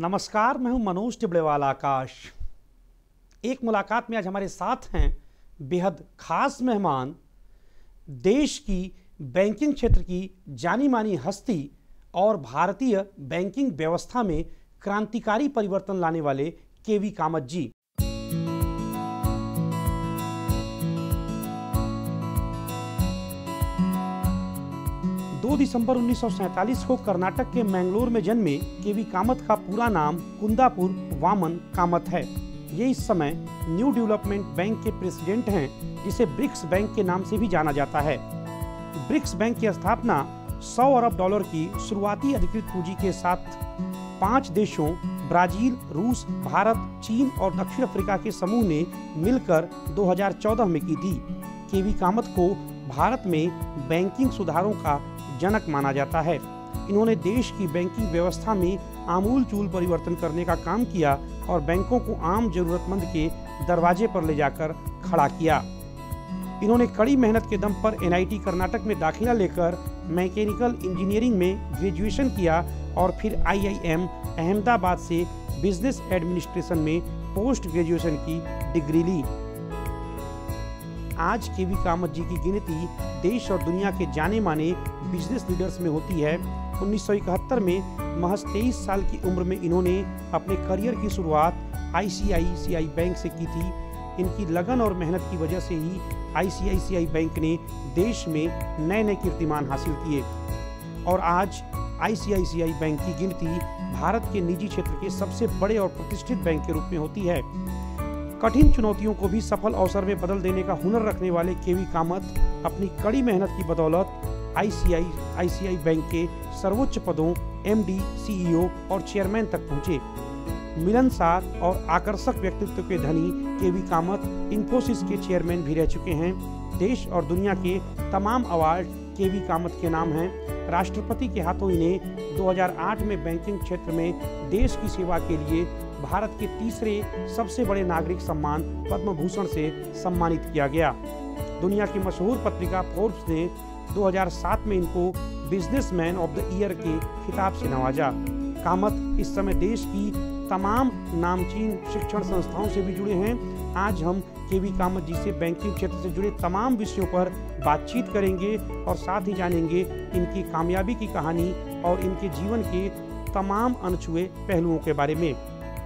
नमस्कार, मैं हूं मनोज टिबड़ेवाल आकाश। एक मुलाकात में आज हमारे साथ हैं बेहद खास मेहमान, देश की बैंकिंग क्षेत्र की जानी मानी हस्ती और भारतीय बैंकिंग व्यवस्था में क्रांतिकारी परिवर्तन लाने वाले केवी कामत जी। दिसंबर 1947 को कर्नाटक के मैंगलोर में जन्मे केवी कामत का पूरा नाम कुंदापुर वामन कामत है। ये इस समय न्यू डेवलपमेंट बैंक के प्रेसिडेंट हैं, जिसे ब्रिक्स बैंक के नाम से भी जाना जाता है। ब्रिक्स बैंक की स्थापना $100 अरब की शुरुआती अधिकृत पूंजी के साथ 5 देशों ब्राजील, रूस, भारत, चीन और दक्षिण अफ्रीका के समूह ने मिलकर 2014 में की थी। केवी कामत को भारत में बैंकिंग सुधारों का जनक माना जाता है। इन्होंने देश की बैंकिंग व्यवस्था में आमूलचूल परिवर्तन करने का काम किया और बैंकों को आम जरूरतमंद के दरवाजे पर ले जाकर खड़ा किया। इन्होंने कड़ी मेहनत के दम पर NIT कर्नाटक में दाखिला लेकर मैकेनिकल इंजीनियरिंग में ग्रेजुएशन किया और फिर IIM अहमदाबाद से बिजनेस एडमिनिस्ट्रेशन में पोस्ट ग्रेजुएशन की डिग्री ली। आज केवी कामत जी की गिनती देश और दुनिया के जाने माने बिजनेस लीडर्स में होती है। 1971 में महज 23 साल की उम्र में इन्होंने अपने करियर की शुरुआत ICICI बैंक से की थी। इनकी लगन और मेहनत की वजह से ही ICICI बैंक ने देश में नए नए कीर्तिमान हासिल किए और आज ICICI बैंक की गिनती भारत के निजी क्षेत्र के सबसे बड़े और प्रतिष्ठित बैंक के रूप में होती है। कठिन चुनौतियों को भी सफल अवसर में बदल देने का हुनर रखने वाले केवी कामत अपनी कड़ी मेहनत की बदौलत ICICI बैंक के सर्वोच्च पदों MD, CEO और चेयरमैन तक पहुंचे। मिलनसार और आकर्षक व्यक्तित्व के धनी केवी कामत इंफोसिस के चेयरमैन भी रह चुके हैं। देश और दुनिया के तमाम अवार्ड केवी कामत के नाम हैं। राष्ट्रपति के हाथों इन्हें 2008 में बैंकिंग क्षेत्र में देश की सेवा के लिए भारत के तीसरे सबसे बड़े नागरिक सम्मान पद्म भूषण से सम्मानित किया गया। दुनिया की मशहूर पत्रिका फोर्ब्स ने 2007 में इनको बिजनेसमैन ऑफ द ईयर के खिताब से नवाजा। कामत इस समय देश की तमाम नामचीन शिक्षण संस्थाओं से भी जुड़े हैं। आज हम केवी कामत जी से बैंकिंग क्षेत्र से जुड़े तमाम विषयों पर बातचीत करेंगे और साथ ही जानेंगे इनकी कामयाबी की कहानी और इनके जीवन के तमाम अनछुए पहलुओं के बारे में।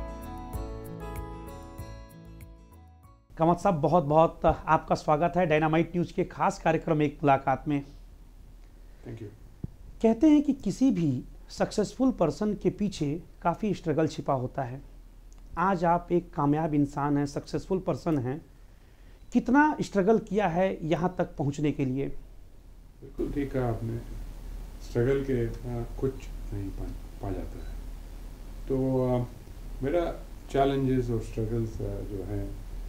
कामत साहब, बहुत बहुत आपका स्वागत है डायनामाइट न्यूज के खास कार्यक्रम एक मुलाकात में। Thank you. कहते हैं कि किसी भी सक्सेसफुल पर्सन के पीछे काफ़ी स्ट्रगल छिपा होता है। आज आप एक कामयाब इंसान हैं, सक्सेसफुल पर्सन हैं। कितना स्ट्रगल किया है यहाँ तक पहुँचने के लिए? बिल्कुल ठीक कहा आपने। स्ट्रगल के कुछ नहीं पा जाता है। तो मेरा चैलेंजेस और स्ट्रगल्स जो हैं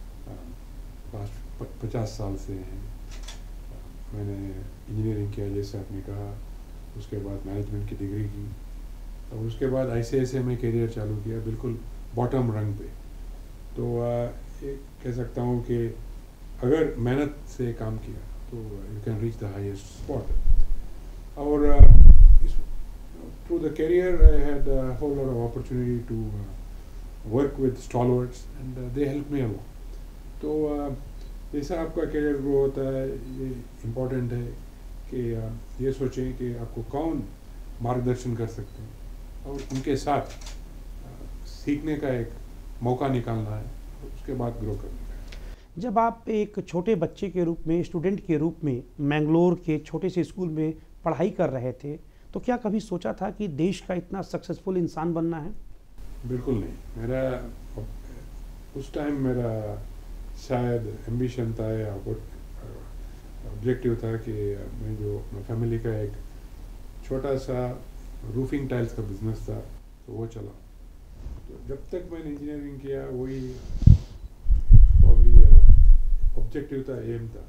पास्ट 50 साल से हैं। मैंने इंजीनियरिंग किया, जैसे आपने कहा, उसके बाद मैनेजमेंट की डिग्री की और उसके बाद ICICI में करियर चालू किया, बिल्कुल बॉटम रंग पे। तो ये कह सकता हूँ कि अगर मेहनत से काम किया तो you can reach the highest spot. और through the career I had a whole lot of opportunity to work with stalwarts and they help me a lot. तो जैसा आपका करियर ग्रो होता है, ये इम्पोर्टेंट है कि ये सोचें कि आपको कौन मार्गदर्शन कर सकते हैं और उनके साथ सीखने का एक मौका निकालना है, उसके बाद ग्रो करना है। जब आप एक छोटे बच्चे के रूप में, स्टूडेंट के रूप में मैंगलोर के छोटे से स्कूल में पढ़ाई कर रहे थे, तो क्या कभी सोचा था कि देश का इतना सक्सेसफुल इंसान बनना है? बिल्कुल नहीं। मेरा उस टाइम मेरा शायद एम्बिशन था या ऑब्जेक्टिव था कि मैं जो अपना फैमिली का एक छोटा सा रूफिंग टाइल्स का बिजनेस था, तो वो चला। तो जब तक मैंने इंजीनियरिंग किया, वही प्रॉब्ली ऑब्जेक्टिव था, एम था।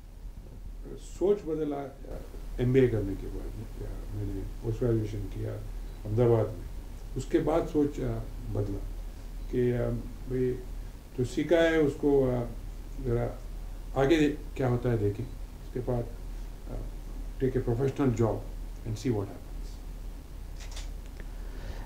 सोच बदला MBA करने के बाद। मैंने पोस्ट ग्रेजुएशन किया अहमदाबाद में। उसके बाद सोच बदला कि भाई जो सीखा है उसको ज़रा आगे क्या होता है देखें, उसके बाद take a professional job and see what happens.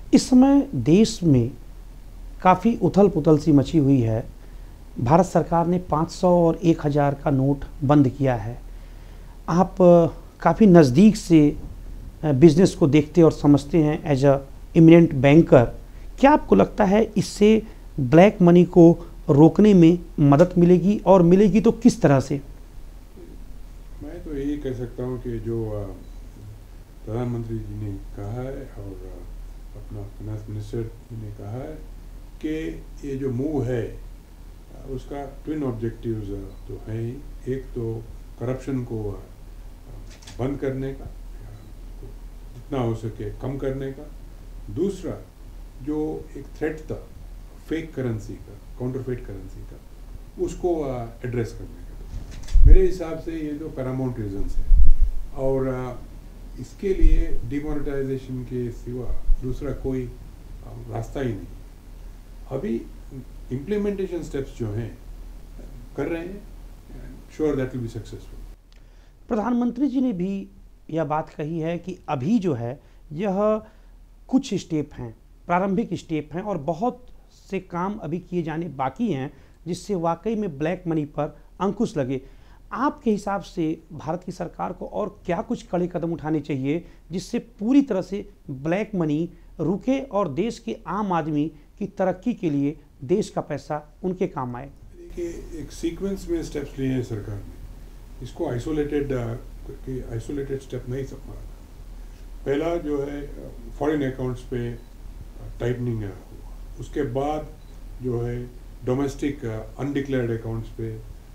इस समय देश में काफ़ी उथल पुथल सी मची हुई है। भारत सरकार ने 500 और 1000 का नोट बंद किया है। आप काफ़ी नज़दीक से बिजनेस को देखते और समझते हैं एज अ इमिनेंट बैंकर। क्या आपको लगता है इससे ब्लैक मनी को रोकने में मदद मिलेगी, और मिलेगी तो किस तरह से? मैं तो यही कह सकता हूँ कि जो प्रधानमंत्री जी ने कहा है और अपना फाइनेंस मिनिस्टर जी ने कहा है कि ये जो मूव है उसका ट्विन ऑब्जेक्टिव्स तो है ही। एक तो करप्शन को बंद करने का, जितना हो सके कम करने का। दूसरा जो एक थ्रेट था फेक करेंसी का, काउंटरफेट करेंसी का, उसको एड्रेस करने का। मेरे हिसाब से ये तो पैरामाउंट रीजंस है और इसके लिए डिमोनेटाइजेशन के सिवा दूसरा कोई रास्ता ही नहीं। अभी इम्प्लीमेंटेशन स्टेप्स जो हैं कर रहे हैं, sure that will be successful. प्रधानमंत्री जी ने भी यह बात कही है कि अभी जो है यह कुछ स्टेप हैं, प्रारंभिक स्टेप हैं, और बहुत से काम अभी किए जाने बाकी हैं जिससे वाकई में ब्लैक मनी पर अंकुश लगे। आपके हिसाब से भारत की सरकार को और क्या कुछ कड़े कदम उठाने चाहिए जिससे पूरी तरह से ब्लैक मनी रुके और देश के आम आदमी की तरक्की के लिए देश का पैसा उनके काम आए? देखिए, एक सीक्वेंस में स्टेप्स लिए हैं सरकार ने। इसको आइसोलेटेड स्टेप नहीं समझा। पहला जो है फॉरेन अकाउंट्स पे टाइटनिंग हुआ, उसके बाद जो है डोमेस्टिक अनडिक्लेयर्ड अकाउंट्स पे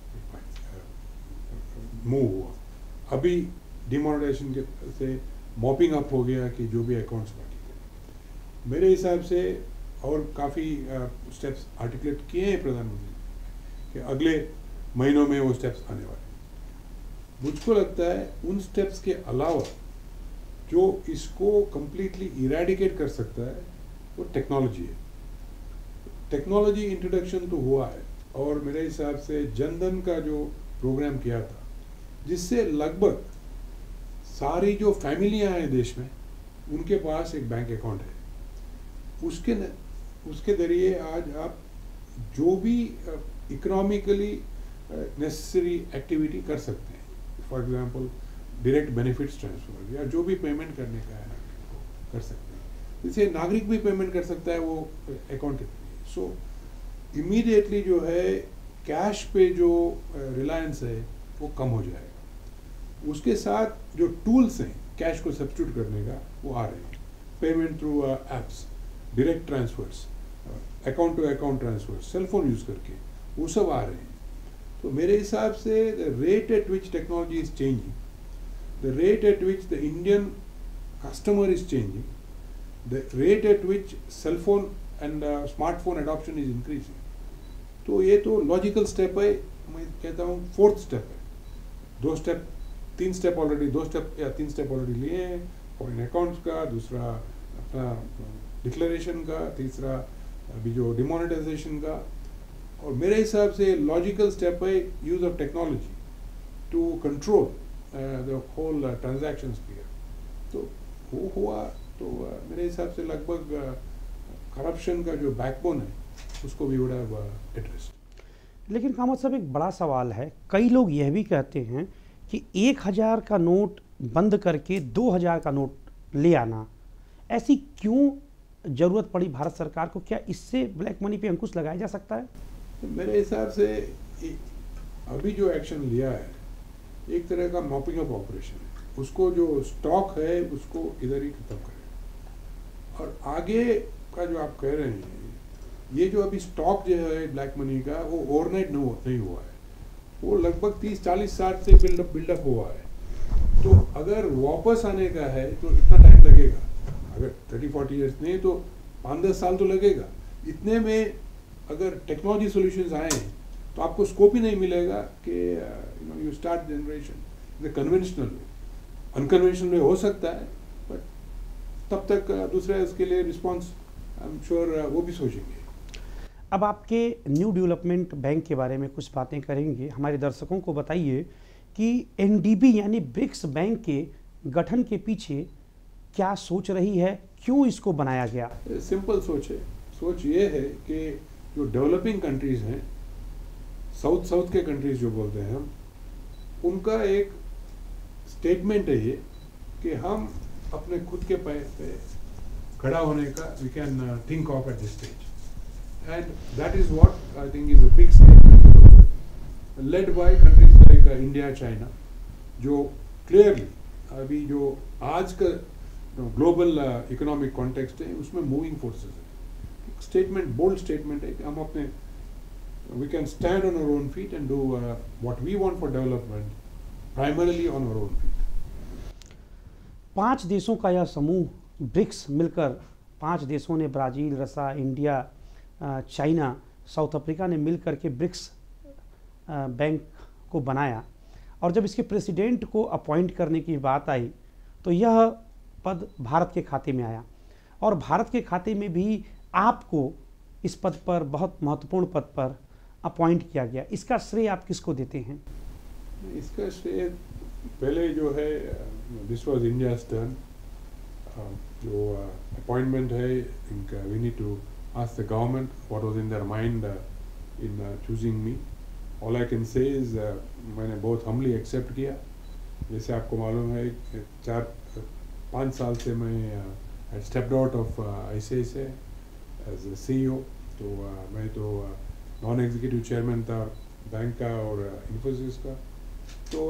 मूव हुआ। अभी डिमोनेटाइजेशन के से मॉपिंग अप हो गया कि जो भी अकाउंट्स बाकी थे। मेरे हिसाब से और काफ़ी स्टेप्स आर्टिकुलेट किए हैं प्रधानमंत्री कि अगले महीनों में वो स्टेप्स आने वाले। मुझको लगता है उन स्टेप्स के अलावा जो इसको कंप्लीटली इरेडिकेट कर सकता है वो टेक्नोलॉजी है। टेक्नोलॉजी इंट्रोडक्शन तो हुआ है और मेरे हिसाब से जनधन का जो प्रोग्राम किया था, जिससे लगभग सारी जो फैमिलियां हैं देश में उनके पास एक बैंक अकाउंट है। उसके जरिए आज आप जो भी इकोनॉमिकली नेसेसरी एक्टिविटी कर सकते हैं। For example direct benefits transfer या जो भी पेमेंट करने का है कर सकते हैं। जैसे नागरिक भी पेमेंट कर सकता है वो अकाउंट के थ्रू। सो इमीडिएटली जो है कैश पे जो रिलायंस है वो कम हो जाएगा। उसके साथ जो टूल्स हैं कैश को सब्स्टिट्यूट करने का वो आ रहे हैं। Payment through apps, direct transfers, account to account transfer, cellphone use करके, वो सब आ रहे हैं। तो मेरे हिसाब से the rate at which technology is changing, the rate at which the Indian customer is changing, the rate at which cellphone and smartphone adoption is increasing, तो ये तो लॉजिकल स्टेप है। मैं कहता हूँ फोर्थ स्टेप है। 2 स्टेप 3 स्टेप ऑलरेडी 2 स्टेप या 3 step already लिए हैं। फॉरेन अकाउंट्स का, दूसरा अपना डिक्लेरेशन का, तीसरा अभी जो डिमोनेटाइजेशन का, और मेरे हिसाब से लॉजिकल स्टेप है use of technology to control the whole transactions clear. तो वो हुआ तो मेरे हिसाब से लगभग करप्शन का जो बैकबोन है उसको भी वुड हैव एड्रेस्ड। लेकिन कामत साहब, एक बड़ा सवाल है। कई लोग यह भी कहते हैं कि 1000 का नोट बंद करके 2000 का नोट ले आना, ऐसी क्यों जरूरत पड़ी भारत सरकार को? क्या इससे ब्लैक मनी पे अंकुश लगाया जा सकता है? तो मेरे हिसाब से अभी जो एक्शन लिया है एक तरह का मॉपिंग अप ऑपरेशन है। उसको जो स्टॉक है उसको इधर ही खत्म करें। और आगे का जो आप कह रहे हैं, ये जो अभी स्टॉक जो है ब्लैक मनी का वो ओवरनाइट नहीं हुआ है। वो लगभग 30-40 साल से बिल्डअप हुआ है। तो अगर वापस आने का है तो इतना टाइम लगेगा। अगर 30-40 ईयर्स नहीं तो 5-10 साल तो लगेगा। इतने में अगर टेक्नोलॉजी सॉल्यूशंस आए तो आपको स्कोप ही नहीं मिलेगा कि you start generation the conventional way. Unconventional way हो सकता है, बट तब तक दूसरे इसके लिए रिस्पॉन्स आई एम श्योर वो भी सोचेंगे। अब आपके न्यू डेवलपमेंट बैंक के बारे में कुछ बातें करेंगे। हमारे दर्शकों को बताइए कि एनडीबी यानी ब्रिक्स बैंक के गठन के पीछे क्या सोच रही है, क्यों इसको बनाया गया? सिंपल सोच है। सोच ये है कि जो डेवलपिंग कंट्रीज हैं, साउथ के कंट्रीज जो बोलते हैं हम, उनका एक स्टेटमेंट है ये कि हम अपने खुद के पैर पे खड़ा होने का we can think of at this stage, and that is what I think is a big statement led by countries like India, China, जो क्लियरली अभी जो आज का ग्लोबल इकोनॉमिक कॉन्टेक्स्ट है उसमें मूविंग फोर्सेस है। स्टेटमेंट, बोल्ड स्टेटमेंट है कि हम अपने we can stand on our own feet and do what we want for development primarily on our own feet. 5 देशों का यह समूह ब्रिक्स मिलकर, 5 देशों ने, ब्राज़ील, रसा, इंडिया, चाइना, साउथ अफ्रीका ने मिलकर के ब्रिक्स बैंक को बनाया। और जब इसके प्रेसिडेंट को अपॉइंट करने की बात आई तो यह पद भारत के खाते में आया, और भारत के खाते में भी आपको इस पद पर, बहुत महत्वपूर्ण पद पर अपॉइंट किया गया। इसका श्रेय आप किसको देते हैं? इसका श्रेय पहले जो है, दिस वाज इंडियाज टर्न। जो अपॉइंटमेंट है इनका, we need to ask the government what was in their mind in choosing me. All I can say is मैंने बहुत हम्बली एक्सेप्ट किया। जैसे आपको मालूम है 4-5 साल से मैं stepped out of ICICI as a CEO। तो मैं तो नॉन एग्जीक्यूटिव चेयरमैन था बैंक का और इन्फोसिस का। तो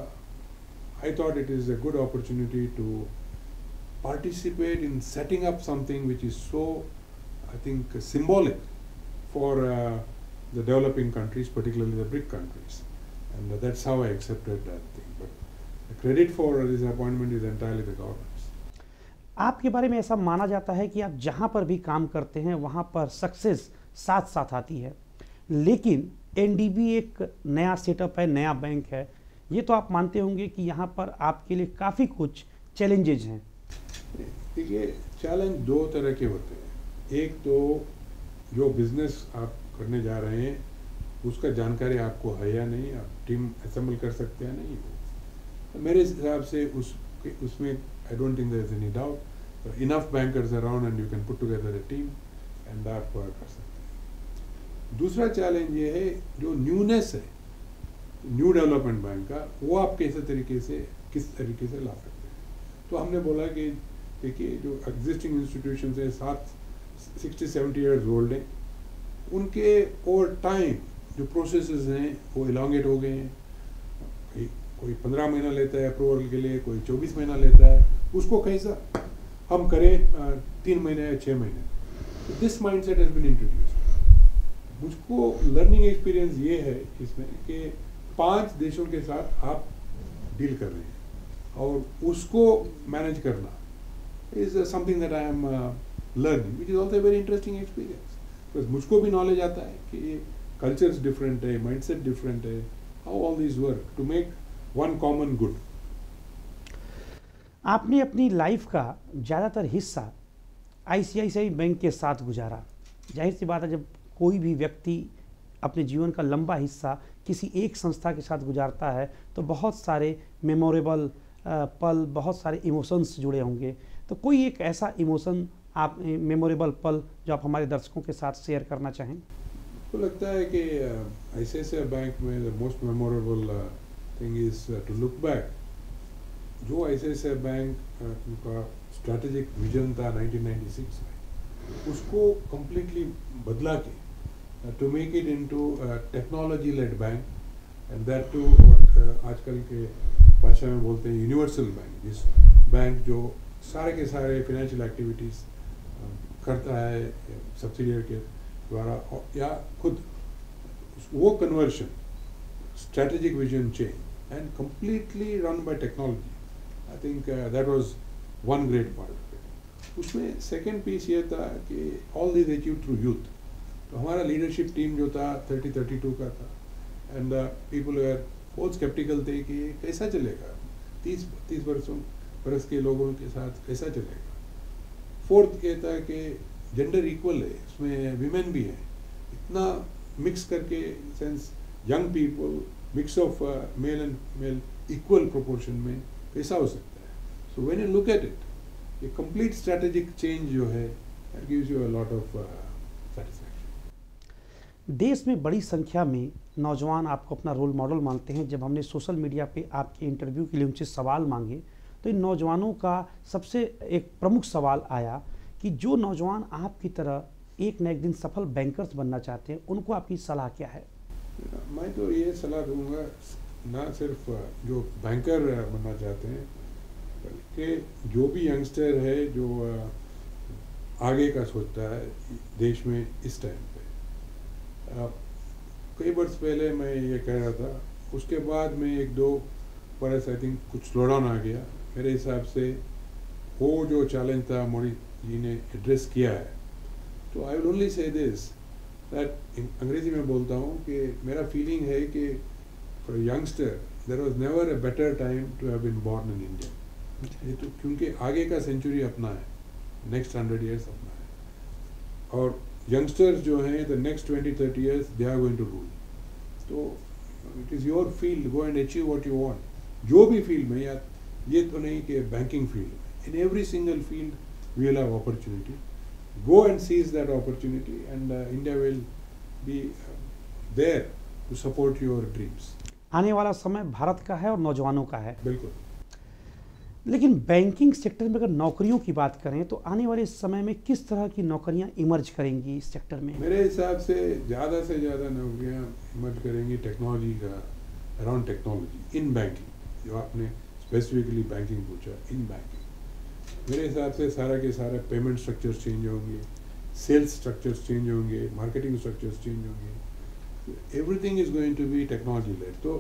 I thought it is a good opportunity to participate in setting up something which is so I think symbolic for the developing countries, particularly the BRIC countries, and that's how I accepted that thing. But the credit for this appointment is entirely the government's. आपके बारे में ऐसा माना जाता है कि आप जहाँ पर भी काम करते हैं वहाँ पर सक्सेस साथ साथ आती है, लेकिन NDB एक नया सेटअप है, नया बैंक है, ये तो आप मानते होंगे कि यहाँ पर आपके लिए काफ़ी कुछ चैलेंजेज हैं। देखिए, चैलेंज 2 तरह के होते हैं। एक तो जो बिजनेस आप करने जा रहे हैं उसका जानकारी आपको है या नहीं, आप टीम असेंबल कर सकते हैं नहीं, वो मेरे हिसाब से उसमें I don't think there is any doubt, enough bankers around and you can put together a team and आप कर सकते हैं। दूसरा चैलेंज ये है जो न्यूनेस है न्यू डेवलपमेंट बैंक का, वो आप किस तरीके से ला सकते हैं। तो हमने बोला कि देखिए, जो एग्जिस्टिंग इंस्टीट्यूशन है 60-70 ईयर्स ओल्ड हैं, उनके ओवर टाइम जो प्रोसेसेस हैं वो इलांगेट हो गए हैं। कोई 15 महीना लेता है अप्रूवल के लिए, कोई 24 महीना लेता है, उसको कैसा हम करें 3 महीने या 6 महीने। This mindset has been introduced. मुझको लर्निंग एक्सपीरियंस ये है इसमें कि 5 देशों के साथ आप डील कर रहे हैं और उसको मैनेज करना is something that I am learning, which is also very interesting experience. बस मुझको भी नॉलेज आता है कि कल्चर्स डिफरेंट है, माइंडसेट डिफरेंट है, how all this work to make one common good. आपने अपनी लाइफ का ज़्यादातर हिस्सा ICICI बैंक के साथ गुजारा। जाहिर सी बात है, जब कोई भी व्यक्ति अपने जीवन का लंबा हिस्सा किसी एक संस्था के साथ गुजारता है तो बहुत सारे मेमोरेबल पल, बहुत सारे इमोशंस जुड़े होंगे। तो कोई एक ऐसा इमोशन, आप मेमोरेबल पल जो आप हमारे दर्शकों के साथ शेयर करना चाहें? तो लगता है कि ICICI बैंक में the most memorable thing is to look back. जो ICICI बैंक का स्ट्रैटेजिक विजन था 1996 में, उसको कम्प्लीटली बदला के to make it into technology led bank, and that to what आजकल के भाषा में बोलते हैं यूनिवर्सल बैंक, जिस बैंक जो सारे के सारे फाइनेंशियल एक्टिविटीज़ करता है सब्सिडियरी के द्वारा या खुद, वो conversion, strategic vision change and completely run by technology. I think that was one great part of it. उसमें सेकेंड पीस ये था कि all this achieve through youth. तो हमारा लीडरशिप टीम जो था 30-32 का था, एंड पीपल वेयर बहुत स्केप्टिकल थे कि कैसा चलेगा, 30 वर्ष के लोगों के साथ कैसा चलेगा। फोर्थ ये था कि जेंडर इक्वल है, उसमें विमेन भी है, इतना मिक्स करके sense young people, mix of male and male equal proportion में कैसा हो सकता है। So when you look at it, ये कंप्लीट स्ट्रेटेजिक चेंज जो है that gives you a lot of satisfaction. देश में बड़ी संख्या में नौजवान आपको अपना रोल मॉडल मानते हैं। जब हमने सोशल मीडिया पे आपके इंटरव्यू के लिए उनसे सवाल मांगे तो इन नौजवानों का सबसे एक प्रमुख सवाल आया कि जो नौजवान आपकी तरह एक न एक दिन सफल बैंकर्स बनना चाहते हैं उनको आपकी सलाह क्या है? मैं तो ये सलाह दूंगा, ना सिर्फ जो बैंकर बनना चाहते हैं बल्कि जो भी यंगस्टर है जो आगे का सोचता है देश में इस टाइम पे। कई वर्ष पहले मैं ये कह रहा था, उसके बाद में एक दो बरस आई थिंक कुछ स्लो डाउन आ गया। मेरे हिसाब से वो जो चैलेंज था मोदी जी ने एड्रेस किया है। तो I will only say this that अंग्रेजी में बोलता हूँ कि मेरा फीलिंग है कि for youngster there was never a better time to have been born in India. ये तो क्योंकि आगे का सेंचुरी अपना है, नेक्स्ट 100 years अपना है, और यंगस्टर्स जो हैं the next 20-30 years they are going to rule. तो it is your field, go and achieve what you want. जो भी फील्ड में, या ये तो नहीं कि बैंकिंग फील्ड में, in every single field we will have opportunity. Go and seize that opportunity and India will be there to support your dreams. आने वाला समय भारत का है और नौजवानों का है। बिल्कुल। लेकिन बैंकिंग सेक्टर में अगर नौकरियों की बात करें तो आने वाले समय में किस तरह की नौकरियां इमर्ज करेंगी इस सेक्टर में? मेरे हिसाब से ज़्यादा नौकरियां इमर्ज करेंगी टेक्नोलॉजी का, अराउंड टेक्नोलॉजी इन बैंकिंग। जो आपने स्पेसिफिकली बैंकिंग पूछा, इन बैंकिंग मेरे हिसाब से सारा के सारा पेमेंट स्ट्रक्चर्स चेंज होंगे, सेल्स स्ट्रक्चर्स चेंज होंगे, मार्केटिंग स्ट्रक्चर्स चेंज होंगे। Everything is going to be technology led. तो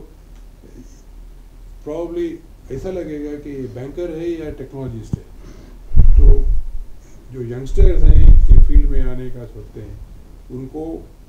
प्रॉब्ली ऐसा लगेगा कि बैंकर है या टेक्नोलॉजिस्ट है। तो जो यंगस्टर्स हैं ये फील्ड में आने का सोचते हैं, उनको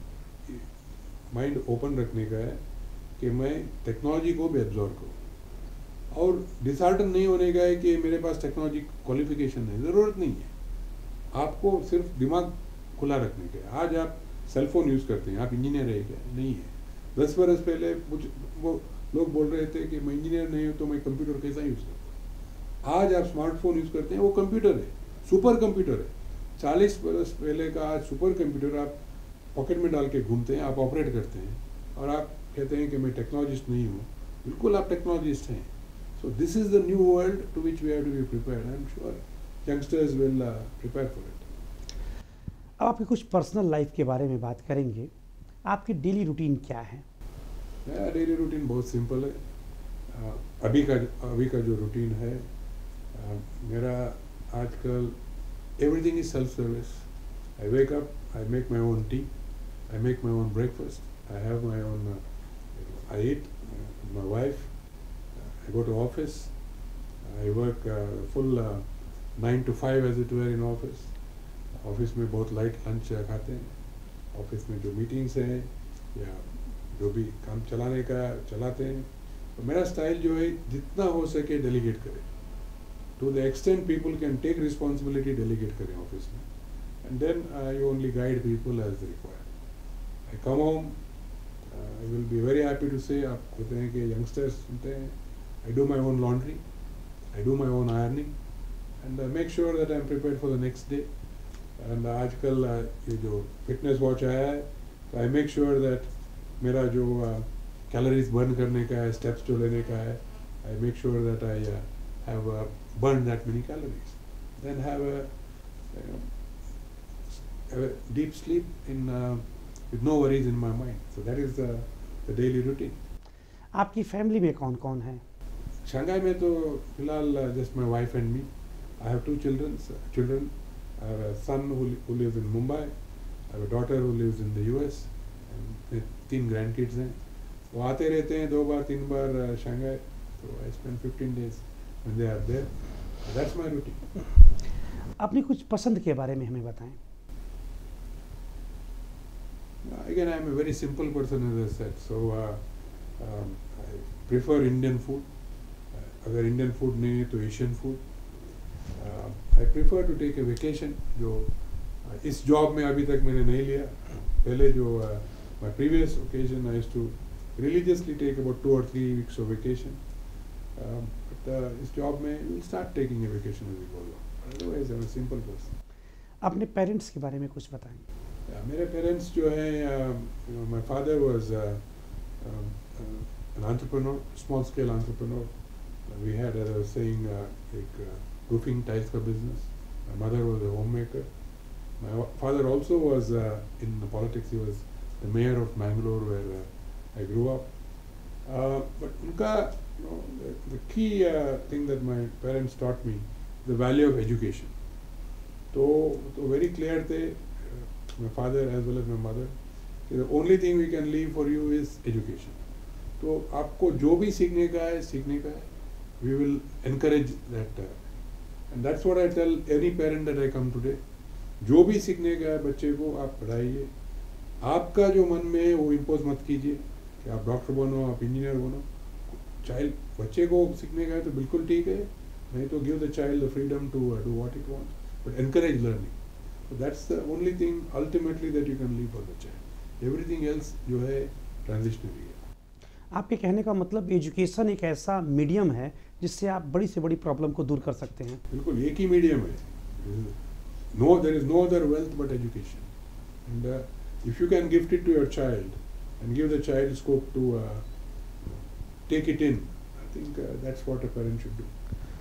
माइंड ओपन रखने का है कि मैं टेक्नोलॉजी को भी एब्जॉर्व करूँ, और डिसहार्टन नहीं होने का है कि मेरे पास टेक्नोलॉजी क्वालिफिकेशन है। ज़रूरत नहीं है, आपको सिर्फ दिमाग खुला रखने का है। आज आप सेल फोन यूज़ करते हैं, आप इंजीनियर है क्या? नहीं है। 10 बरस पहले वो लोग बोल रहे थे कि मैं इंजीनियर नहीं हूँ तो मैं कंप्यूटर कैसा यूज़ करता हूँ। आज आप स्मार्टफोन यूज़ करते हैं, वो कंप्यूटर है, सुपर कंप्यूटर है। 40 बरस पहले का आज सुपर कंप्यूटर आप पॉकेट में डाल के घूमते हैं, आप ऑपरेट करते हैं, और आप कहते हैं कि मैं टेक्नोलॉजिस्ट नहीं हूँ। बिल्कुल आप टेक्नोलॉजिस्ट हैं। So this is the new world to which we have to be prepared. I am sure youngsters will prepare for it. अब आपकी कुछ पर्सनल लाइफ के बारे में बात करेंगे। आपकी डेली रूटीन क्या है? मेरा डेली रूटीन बहुत सिंपल है। अभी का जो रूटीन है मेरा आजकल, everything is self service. I wake up, I make my own tea, I make my own breakfast, I have my own, I eat my wife, I go to office, I work full 9 to 5 as it were in office. Office में बहुत light lunch खाते हैं। Office में जो meetings हैं या जो भी काम चलाने का चलाते हैं। तो मेरा स्टाइल जो है जितना हो सके डेलीगेट करें, to the extent people can take responsibility, delegate करें ऑफिस में, and then I only guide people as required. I come home, I will be very happy to say, आप कहते हैं कि यंगस्टर्स सुनते हैं, I do my own laundry, I do my own ironing, and make sure that I am prepared for the next day. And आजकल ये जो fitness watch आया है, तो आई मेक श्योर दैट मेरा जो कैलोरीज बर्न करने का है, स्टेप्स जो लेने का है, I make sure that I have burn that many calories, then have a deep sleep in with no worries in my mind. So that is the daily routine. आपकी family में कौन कौन है? शंघाई में तो फिलहाल just my wife and me. I have 2 children. I have a son who lives in Mumbai. I have a daughter who lives in the US. And 3 grandkids हैं। वो आते रहते हैं 2 बार 3 बार Shanghai. So I spend 15 days when they are there. That's my routine. अपनी कुछ पसंद के बारे में हमें बताएं। Again, I am a very simple person, as I said. So I prefer Indian food. अगर Indian food नहीं है तो Asian food. I prefer to take a vacation, जो इस जॉब में अभी तक मैंने नहीं लिया। पहले जो my previous occasion I used to religiously take about 2 or 3 weeks of vacation. But इस जॉब में we'll start taking a vacation as we go along. Otherwise, I'm a simple person. अपने पेरेंट्स के बारे में कुछ बताएं। मेरे पेरेंट्स जो हैं, my father was an entrepreneur, small scale entrepreneur. We had, as I was saying, like roofing tiles का business. My mother was a homemaker. My father also was in the politics. He was the mayor of Mangalore, where I grew up. But unka, the key thing that my parents taught me, the value of education. तो very clear थे, my father as well as my mother, the only thing we can leave for you is education. तो आपको जो भी सीखने का है, we will encourage that. And that's what I tell any parent that I come today. जो भी सीखने का है बच्चे को आप पढ़ाइए, आपका जो मन में है वो इम्पोज मत कीजिए कि आप डॉक्टर बनो, आप इंजीनियर बनो। बच्चे को सीखने का है तो बिल्कुल ठीक है, नहीं तो give the child the freedom to do what it wants, but encourage learning. So that's the only thing ultimately that you can leave for the child. Everything else जो है transitionary है। आपके कहने का मतलब एजुकेशन एक ऐसा मीडियम है जिससे आप बड़ी से बड़ी प्रॉब्लम को दूर कर सकते हैं। बिल्कुल एक ही मीडियम है। There is no other wealth but education. And if you can gift it to your child and give the child scope to take it in, I think that's what a parent should do.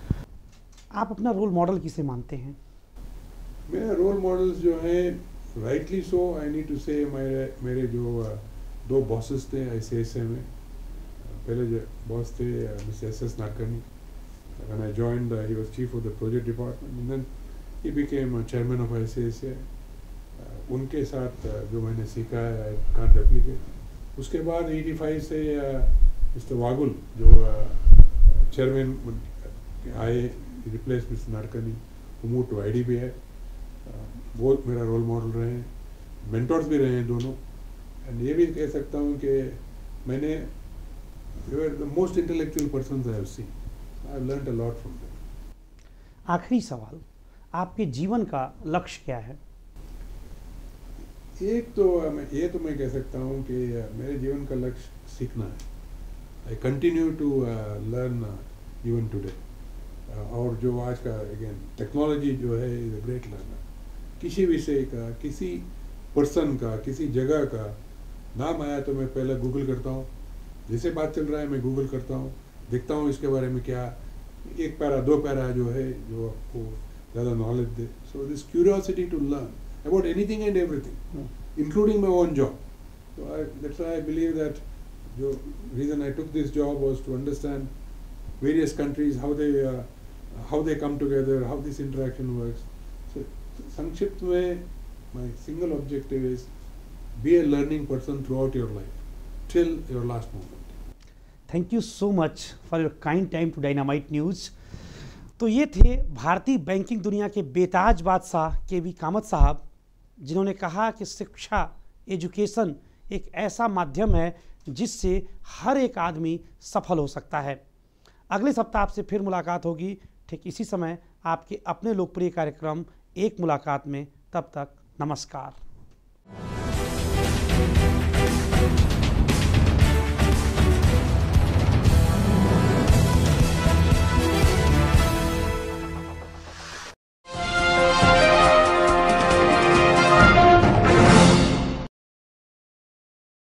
आप अपना role model किसे मानते हैं? मेरे role models जो हैं, rightly so I need to say, मेरे जो दो बॉसेस थे ICICI में। पहले जो बॉस थे mister SS Nadkarni, when I joined he was chief of the project department and then he became chairman of ICICI. उनके साथ जो मैंने सीखा है I can't replicate। उसके बाद 85 से मिस्टर वागुल जो चेयरमैन आए, replace mister Nadkarni, who moved to IDBI। वो मेरा रोल मॉडल रहे हैं, मेंटर्स भी रहे हैं दोनों। एंड ये भी कह सकता हूँ कि मैंने they were the most intellectual persons I have seen. I have learned a lot from them. आखिरी सवाल, आपके जीवन का लक्ष्य क्या है? एक तो मैं कह सकता हूँ कि मेरे जीवन का लक्ष्य सीखना है। I continue to learn even today. और जो आज का अगेन टेक्नोलॉजी जो है इज अ ग्रेट लर्नर। किसी विषय का, किसी पर्सन का, किसी जगह का नाम आया तो मैं पहले गूगल करता हूँ। जैसे बात चल रहा है मैं गूगल करता हूँ, देखता हूँ इसके बारे में क्या, एक पैरा दो पैरा जो है जो आपको ज़्यादा नॉलेज दे। So this curiosity to learn about anything and everything including my own job. So that's why I believe that जो reason I took this job was to understand various countries, how they come together, how this interaction works. So संक्षिप्त में my single objective is be a learning person throughout your life till your last moment. Thank you so much for your kind time to Dynamite News. तो ये थे भारतीय banking दुनिया के बेताज बादशाह KV Kamat साहब, जिन्होंने कहा कि शिक्षा, एजुकेशन एक ऐसा माध्यम है जिससे हर एक आदमी सफल हो सकता है। अगले सप्ताह आपसे फिर मुलाकात होगी ठीक इसी समय आपके अपने लोकप्रिय कार्यक्रम एक मुलाकात में। तब तक नमस्कार।